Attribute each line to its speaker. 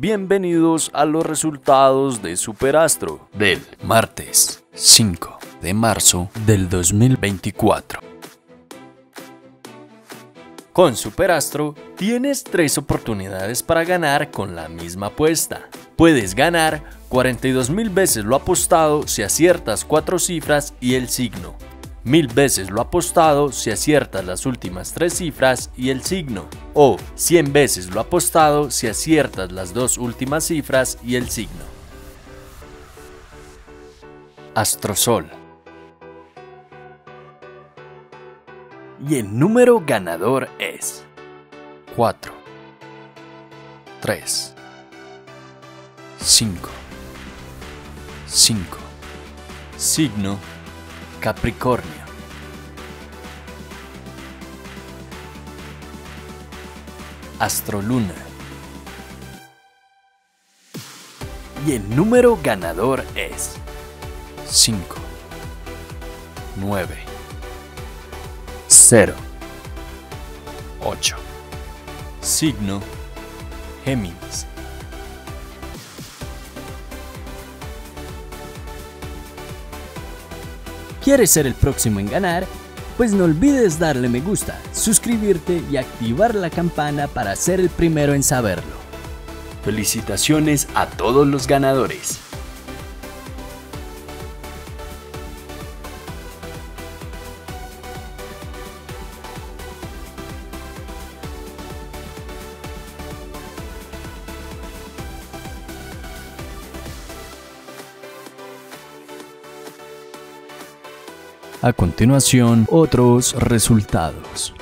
Speaker 1: Bienvenidos a los resultados de Superastro del martes 5 de marzo del 2024. Con Superastro tienes 3 oportunidades para ganar con la misma apuesta. Puedes ganar 42.000 veces lo apostado si aciertas 4 cifras y el signo. 1000 veces lo apostado si aciertas las últimas 3 cifras y el signo, o 100 veces lo apostado si aciertas las 2 últimas cifras y el signo. Astrosol. Y el número ganador es 4, 3, 5, 5, signo Capricornio. Astroluna. Y el número ganador es 5, 9, 0, 8. Signo Géminis.
Speaker 2: ¿Quieres ser el próximo en ganar? Pues no olvides darle me gusta, suscribirte y activar la campana para ser el primero en saberlo.
Speaker 1: Felicitaciones a todos los ganadores. A continuación, otros resultados.